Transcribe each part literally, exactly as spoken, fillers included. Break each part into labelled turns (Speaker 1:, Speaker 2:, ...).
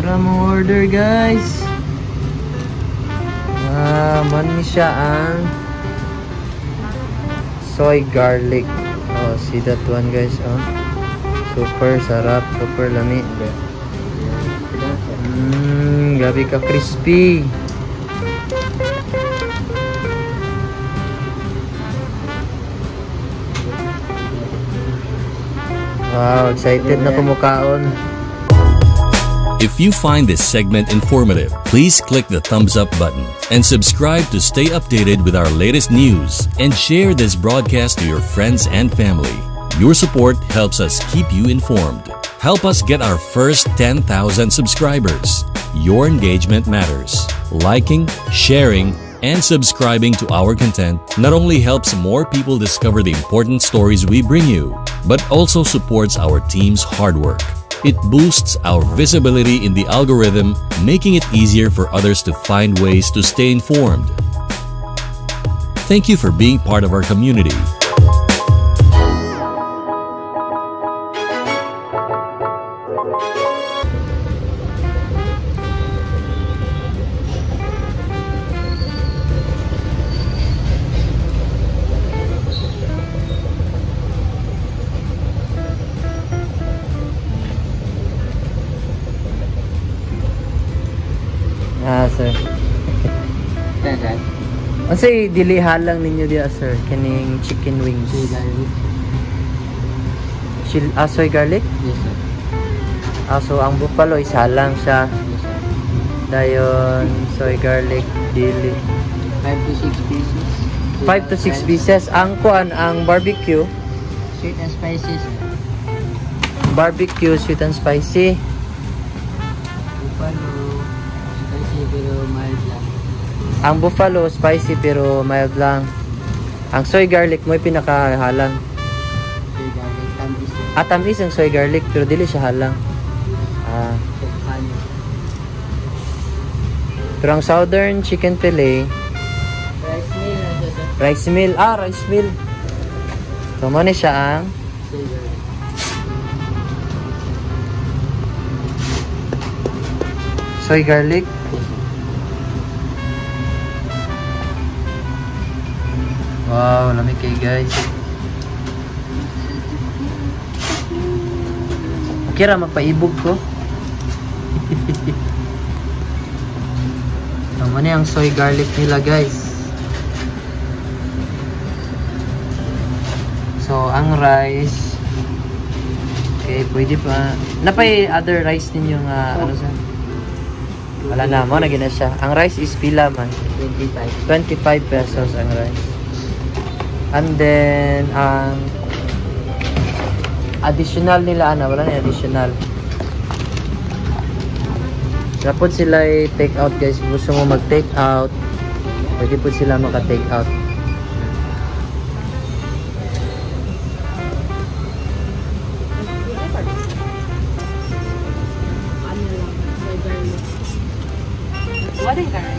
Speaker 1: Para mo order guys. Ah, man ni siya ang soy garlic. Oh, see that one guys, oh. Super sarap, super lami. Mmm, gabi ka crispy. Wow, excited na kumukaon.
Speaker 2: If you find this segment informative, please click the thumbs up button and subscribe to stay updated with our latest news, and share this broadcast to your friends and family. Your support helps us keep you informed. Help us get our first ten thousand subscribers. Your engagement matters. Liking, sharing, and subscribing to our content not only helps more people discover the important stories we bring you, but also supports our team's hard work. It boosts our visibility in the algorithm, making it easier for others to find ways to stay informed. Thank you for being part of our community.
Speaker 1: Ah, sir. Unsay dili halang ninyo diya, sir? Kining chicken wings.
Speaker 3: Soy garlic.
Speaker 1: Chil ah, soy garlic?
Speaker 3: Yes, sir.
Speaker 1: Ah, so ang buffalo is halang siya.
Speaker 3: Yes, sir.
Speaker 1: Dayon, soy garlic, dili.
Speaker 3: five to six pieces.
Speaker 1: five to six pieces. Ang kuan, ang barbecue.
Speaker 3: Sweet and spicy, sir.
Speaker 1: Barbecue, sweet and spicy.
Speaker 3: Buffalo, spicy pero mild lang.
Speaker 1: Ang buffalo, spicy pero mild lang. Ang soy garlic mo ay pinakahalang.
Speaker 3: Soy garlic, tamis, sir.
Speaker 1: At tamis ang soy garlic pero dili siya halang. Ah.
Speaker 3: Ano?
Speaker 1: Pero ang southern chicken fillet,
Speaker 3: Rice meal na siya, sir.
Speaker 1: rice meal. Ah, rice meal. So, mo ni siya ang
Speaker 3: Soy garlic.
Speaker 1: soy garlic. Wow, lamig kay guys. Okay ra magpaibog ko. Tama na yung soy garlic nila guys. So, ang rice. Okay, pwede pa. Napay other rice ninyo nga ano sa? Wala na mo, naging na siya. Ang rice is pila man.
Speaker 3: twenty-five.
Speaker 1: twenty-five pesos ang rice. And then, ang additional nila, ano, wala na additional. Dapat sila i-take out guys. Gusto mo mag-take out, pwede po sila maka-take out.
Speaker 4: What is that?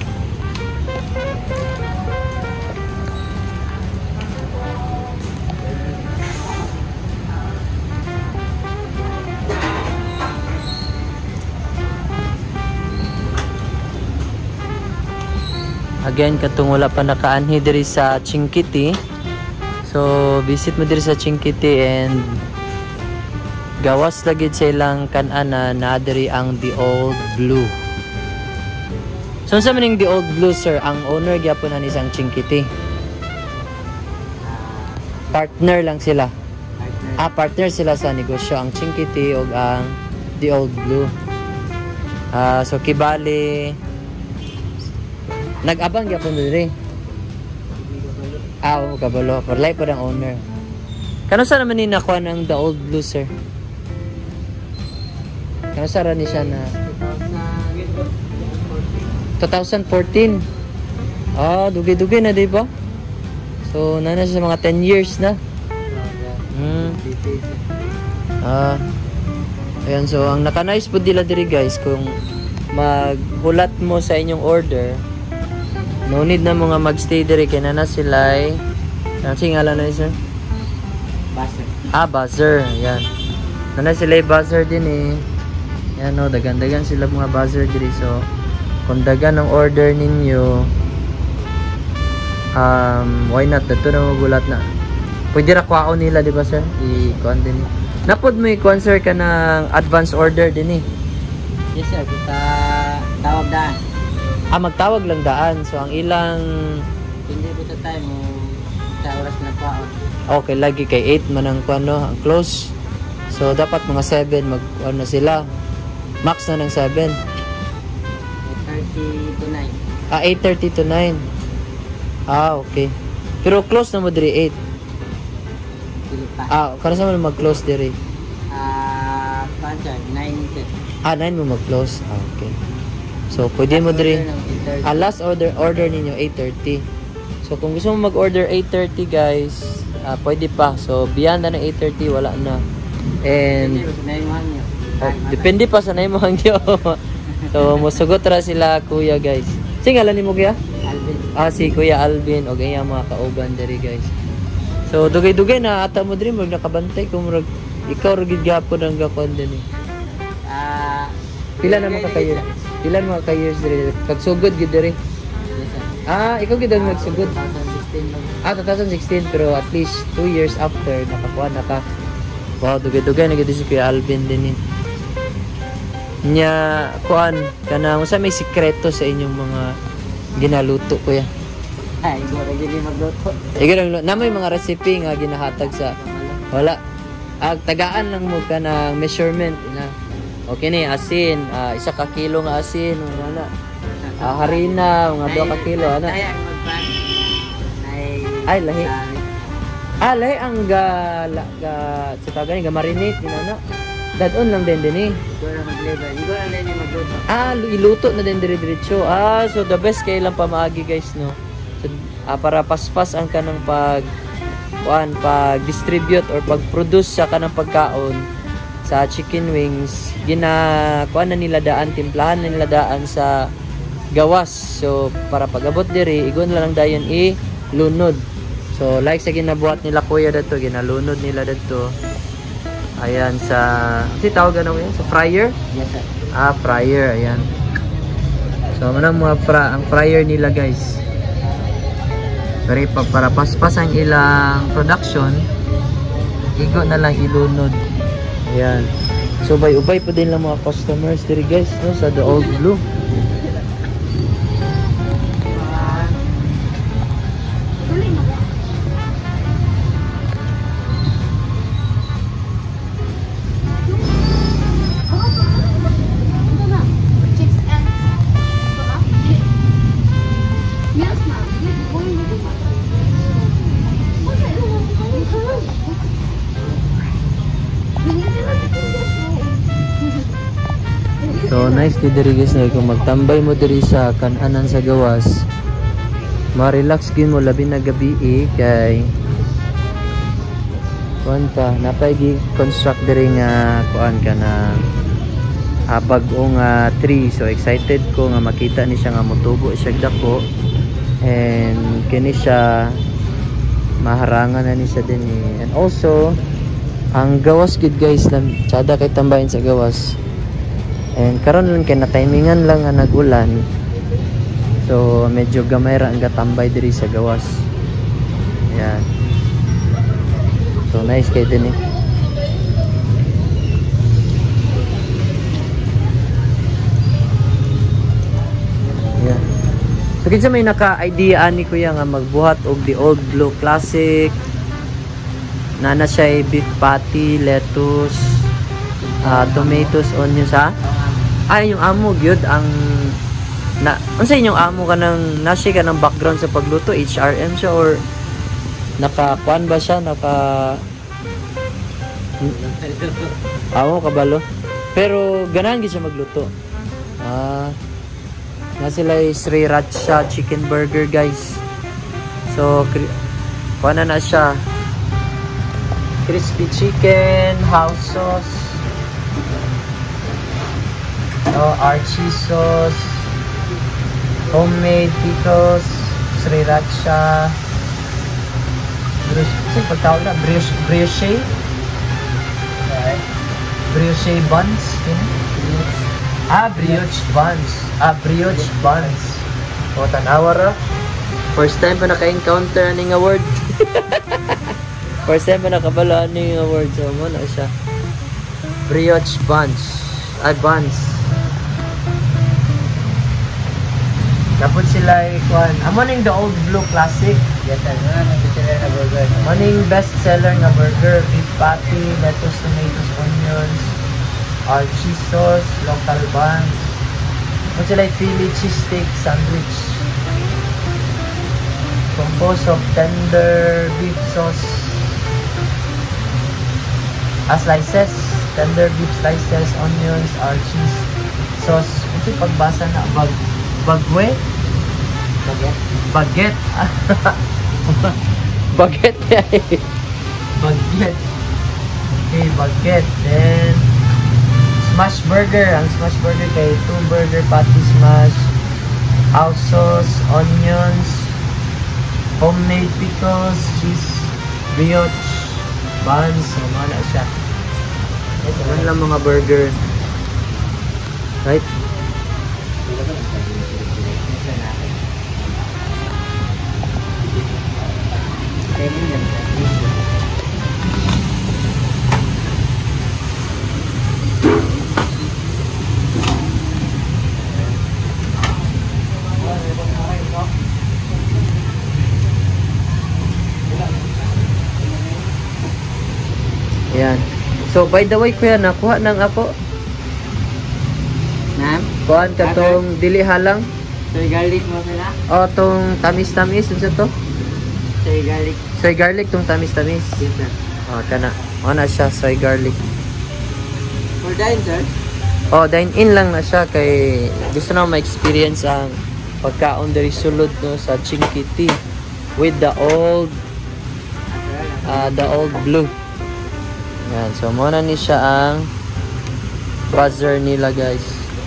Speaker 1: Again, katong wala pa nakaanhi diri sa Chinquiti. So, visit mo diri sa Chinquiti and gawas lagid sa ilang kanana na diri ang The Old Blue. So, sa maning The Old Blue, sir, ang owner gyapon ani isang Chinquiti. Partner lang sila.
Speaker 3: Partner.
Speaker 1: Ah, partner sila sa negosyo, ang Chinquiti ug ang The Old Blue. Ah, so kibali nag-abang gyapon diri. Ah, oh, kabalo. For life po ng owner. Kano sa naman ni nakuha ng The Old Blue, sir? Kano sa ra ni siya na twenty fourteen? Ah, dugi-dugi na, di ba? So, nana siya mga ten years na. Hmm. Ah. Ayan, so ang naka-nice po dila diri guys, kung maghulat mo sa inyong order, no need na mga magstay diri kay na sila ay ano singalan na ni sir?
Speaker 3: Buzzer.
Speaker 1: Ah, buzzer. Ayan. Nana sila ay buzzer din eh. Yan o, dagan-dagan sila mga buzzer diri. So, kung dagan ang order ninyo, um, why not? Dato na magulat na. Pwede ra kwaon nila, di ba sir? I-kuan din. Napod mo i-kuan sir ka ng advance order din eh.
Speaker 3: Yes sir, kita tawag daan.
Speaker 1: Ah, magtawag lang daan. So, ang ilang...
Speaker 3: Hindi po sa time mo, sa oras na kwaon.
Speaker 1: Okay, lagi kay eight man ang kuan no, ang close. So, dapat mga seven mag ano sila. Max na ng seven.
Speaker 3: eight thirty to nine.
Speaker 1: Ah, eight thirty to nine. Ah, okay. Pero close na mo diri eight.
Speaker 3: Dili pa.
Speaker 1: Ah, kano sa man mag-close diri?
Speaker 3: Ah, pancha, nine sir.
Speaker 1: Ah, nine mo mag-close. Ah, okay. So, pwede mo diri. Ah, last order order ninyo eight thirty. So, kung gusto mo mag-order eight thirty guys, ah, pwede pa. So, beyond na ng eight thirty, wala na. And oh, depende pa sa naimo hangyo. So, musugot ra sila kuya guys. Singalan nimo kuya?
Speaker 3: Alvin.
Speaker 1: Ah, si Kuya Alvin o kaya mga kauban diri guys. So, dugay-dugay na ata mo diri mag nakabantay kung murag ikaw ra gid gyapon ang gakon din eh.
Speaker 3: Ah,
Speaker 1: Pila na mga kayo? Pila na mga kayo diri? Pagsugod gid diri.
Speaker 3: yes sir.
Speaker 1: Ah, ikaw gid ang nagsugod.
Speaker 3: twenty sixteen lang.
Speaker 1: Ah, twenty sixteen pero at least two years after nakakuha na ka. Wow, dugay-dugay na gid si Kuya Alvin din eh. Nya kuan kana unsa may sikreto sa inyong mga ginaluto kuya?
Speaker 3: Ay, ikaw rin hindi magluto.
Speaker 1: Ikaw lang na may mga recipe nga ginahatag sa wala. Ag tagaan lang mo ka ng measurement na. Okay ni asin, ah, isa ka kilo nga asin, wala. Ah, harina, mga dua ka kilo ana.
Speaker 3: Ay, ang magpan. Ay,
Speaker 1: Ay, lahi. Ah, lahi ang ga la, ga sa tagani ga marinate din ana. Dadon lang din din eh.
Speaker 3: ikaw na mag-labor. Ikaw na lang yung magluto.
Speaker 1: Ah, iluto na din dire-diretso. Ah, so the best kay lang pamaagi guys no. So, ah, para paspas ang kanang pag kuan pag distribute or pag-produce sa kanang pagkaon sa chicken wings, gina kuan na nila daan, timplahan na nila daan sa gawas. So para pag-abot diri, igon lang dayon i lunod. So like sa ginabuhat nila kuya dito, ginalunod nila dito. Ayan sa si tawag ano yan? Sa fryer?
Speaker 3: Yes sir.
Speaker 1: Ah, fryer, ayan. So manang mga fra ang fryer nila guys. Pero pa para paspas ang ilang production, igo na lang ilunod. Ayan. So bay-ubay pa din lang mga customers diri guys no sa The Old Blue. So nice gid diri guys na kung magtambay mo diri sa kan-anan sa gawas. Ma-relax gid mo labi na gabi eh, kay kuan ka napay gi construct diri nga kuan ka na ah, bag-ong uh, tree. So excited ko nga makita ni siya nga motubo siya dako. And kini siya maharangan na ni siya din eh. And also ang gawas gid guys na tsada kay tambahin sa gawas. And karon lang kay na timingan lang nga nag-ulan. So medyo gamay ra ang gatambay diri sa gawas. Ayan. So nice kay din eh. Ayan. So kinsa may naka-idea ani kuya nga magbuhat og The Old Blue Classic. Nana siya beef patty, lettuce, uh, tomatoes, onions ha. Ay yung amo gyud ang na unsa inyong amo ka nang nasi ka ng background sa pagluto, H R M siya or naka kuan ba siya naka amo kabalo pero ganahan gyud siya magluto. Ah na sila Sriracha chicken burger guys. So kuan na na siya crispy chicken, house sauce, oh, Archie sauce, homemade pickles, Sriracha, brioche, pagtawag na, brioche, brioche, brioche buns, yun. Ah, brioche buns. Ah, brioche buns. O, tanawa ra. First time pa naka-encounter aning award. First time pa nakabalo aning award. So, mo na siya. Brioche buns. Ay, buns. Dapat sila ikuan. Amo ning the old blue classic.
Speaker 3: Yes, sir. Ano ang bestseller na burger?
Speaker 1: Amo ning best seller nga burger, beef patty, lettuce, tomatoes, onions, uh, cheese sauce, local buns. Amo sila Philly cheesesteak sandwich. Composed of tender beef sauce. Ah, slices, tender beef slices, onions, or cheese sauce. Ito pagbasa na bag bagwe.
Speaker 3: Baguette.
Speaker 1: Baguette. Baguette niya eh. Baguette. Okay, baguette. Then, smash burger. Ang smash burger kay two burger patty smash, house sauce, onions, homemade pickles, cheese, brioche, buns. So, mga na siya. Ito lang mga burger. Right? Yan. So, by the way, kuya, nakuha nang ako.
Speaker 3: Ma'am?
Speaker 1: Kuhaan ka tong dili halang.
Speaker 3: Soy garlic mo sila?
Speaker 1: O, tong tamis-tamis. Ano to?
Speaker 3: Soy garlic.
Speaker 1: Soy garlic, tong tamis-tamis.
Speaker 3: Yes, sir.
Speaker 1: O, kana. O na siya, soy garlic.
Speaker 3: For dine, sir?
Speaker 1: O, dine-in lang na siya kay gusto na ma-experience ang pagkaon dari sulod no, sa Chinky with the old uh, the old blue. Yan, so muna ni siya ang buzzer nila, guys.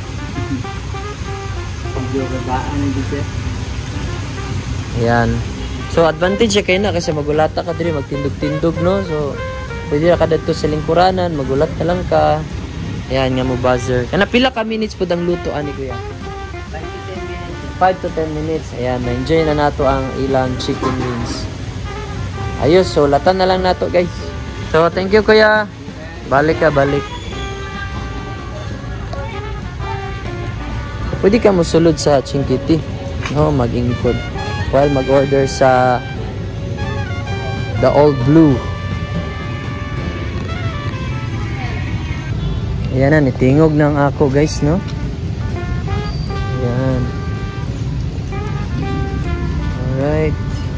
Speaker 1: Yan. So advantage siya kayo na kasi magulata ka diri, magtindog-tindog no. So pwede na ka dito sa lingkuranan, magulat na lang ka. Ayan nga mo buzzer. Kana pila ka minutes po dang luto ani kuya? five to ten minutes. Ayan, na-enjoy na nato ang ilang chicken wings. Ayos, so latan na lang nato, guys. So thank you kuya. Balik ka, balik. Pwede ka mo sulod sa Chinky no, mag-ingkod while mag-order sa the old blue. Ayan na, nitingog ng ako, guys, no? Ayan. Alright.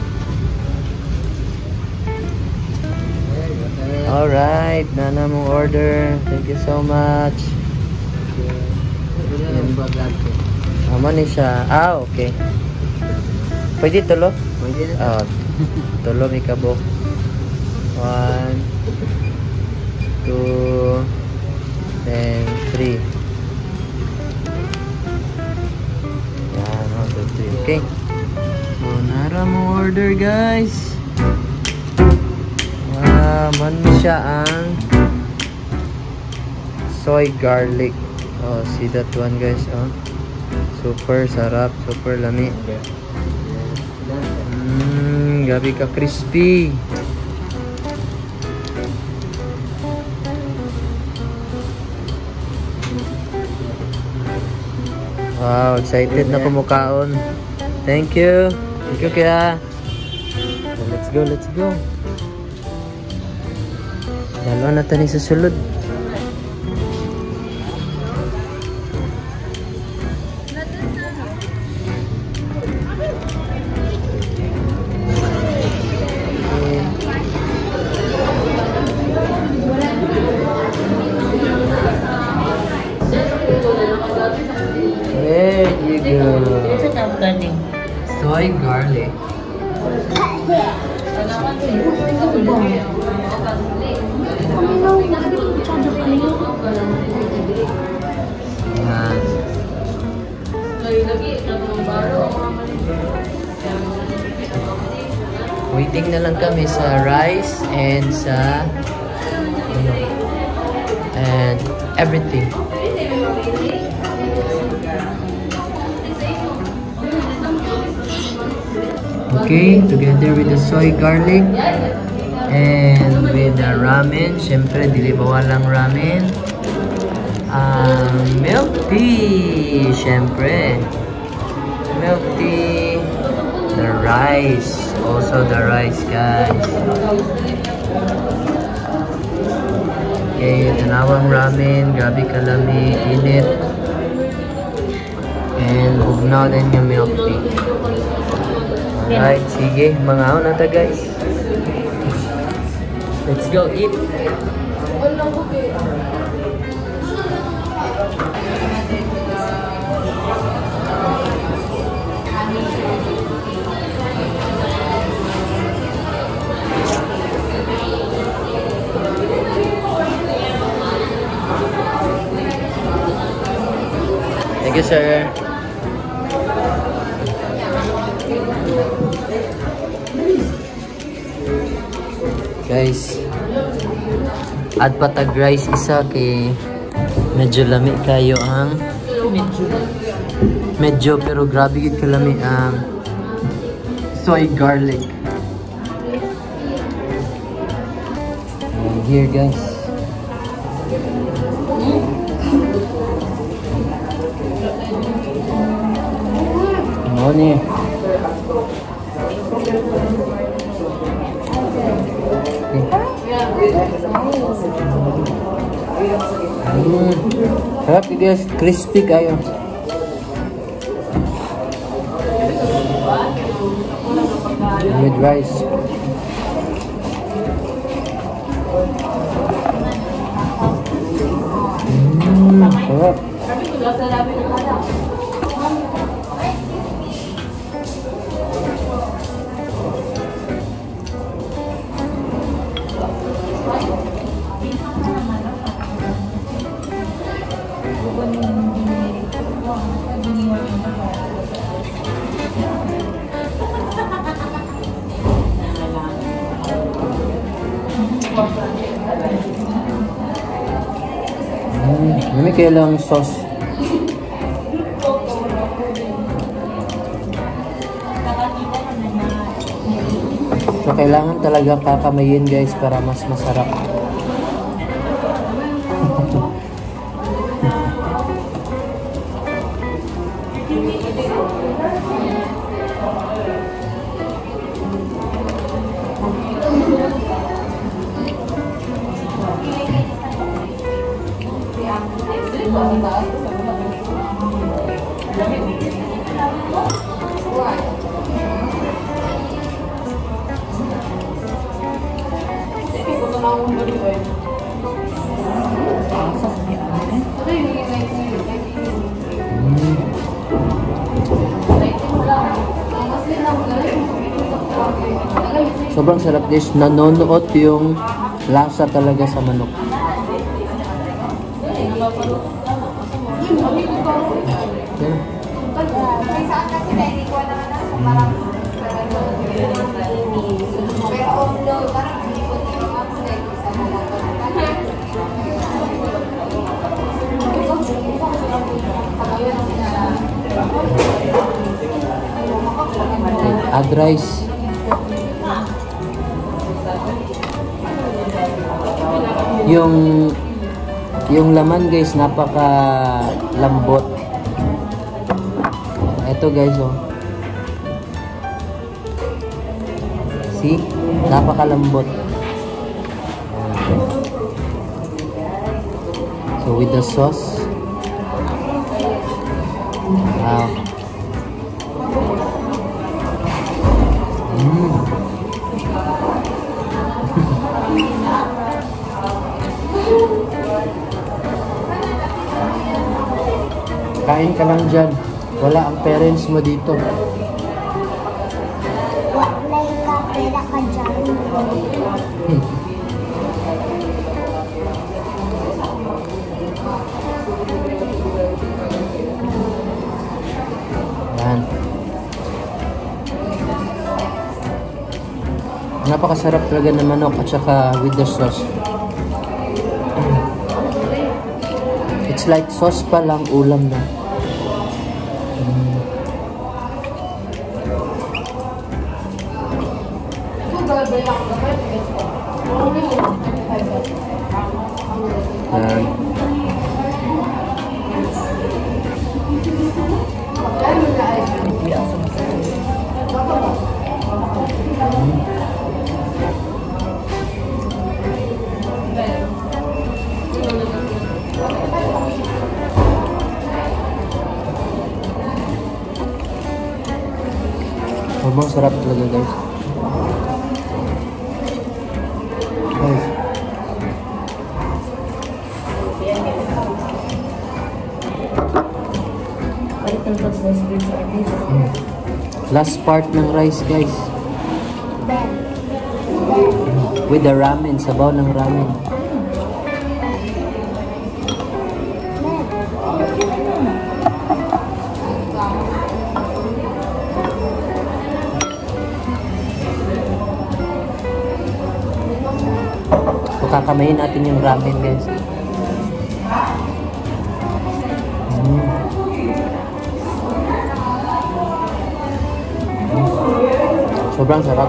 Speaker 1: Alright, nana mong order. Thank you so much. Amo ni siya. Ah, okay. Pwede tulo?
Speaker 3: Pwede na.
Speaker 1: Ah, tulo may kabok. One, two, then three. Yan, one, two, three. Okay. So, nara mo order, guys. Ah, man siya ang soy garlic. Oh, see that one, guys. Oh, super sarap, super lami. Mmm, gabi ka crispy. Wow, excited na kumukaon. Thank you. Thank you, kaya. Let's go, let's go. Dalawa na tani sa sulod. There you go. Soy garlic. Yan. Waiting na lang kami sa rice and sa and everything. Okay, together with the soy garlic and with the ramen. Siyempre, dili bawalang ramen. Um, milk tea. Siyempre. Milk tea. The rice. Also the rice, guys. Okay, tanawang ramen. Grabe kalami. Init. And bugnaw din yung milk tea. Alright, sige. Mangaon na ta, guys. Let's go eat. Thank you, sir. Guys, add patag rice isa kay medyo lami kayo ang medyo pero grabe gid kalami ang soy garlic. And here, guys. Ano ni? Hmm. Sarap, guys. Crispy kayo. With rice. Hmm. Sarap. Hmm, may kailang sauce. So, kailangan talaga kakamayin, guys, para mas masarap. Sobrang sarap, guys. Nanonood yung lasa talaga sa manok. Yeah. Add rice. Yung yung laman, guys, napaka lambot. Ito, guys, oh. See? Napaka lambot. So with the sauce. Wow. Mm. Kain ka lang dyan. Wala ang parents mo dito.
Speaker 5: Wala ka, pera ka dyan.
Speaker 1: Hmm. Yan. Napakasarap talaga ng manok at saka with the sauce. It's like sauce pa lang, ulam na. Mm. Yan. Sobrang sarap talaga, guys. Guys. Mm. Last part ng rice, guys. With the ramen, sabaw ng ramen. Kakamayin natin yung ramen, guys. Mm. Sobrang sarap.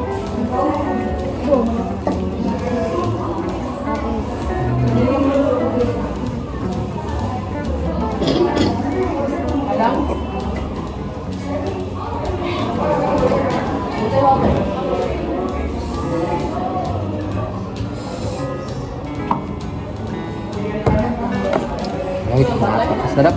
Speaker 1: Right, napakasarap.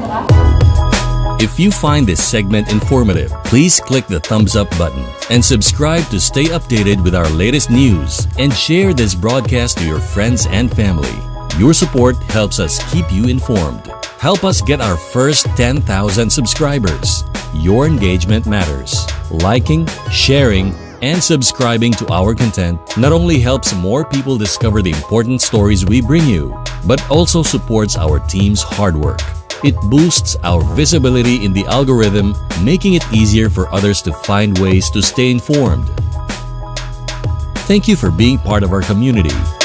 Speaker 2: If you find this segment informative, please click the thumbs up button and subscribe to stay updated with our latest news and share this broadcast to your friends and family. Your support helps us keep you informed. Help us get our first ten thousand subscribers. Your engagement matters. Liking, sharing, and subscribing to our content not only helps more people discover the important stories we bring you, but also supports our team's hard work. It boosts our visibility in the algorithm, making it easier for others to find ways to stay informed. Thank you for being part of our community.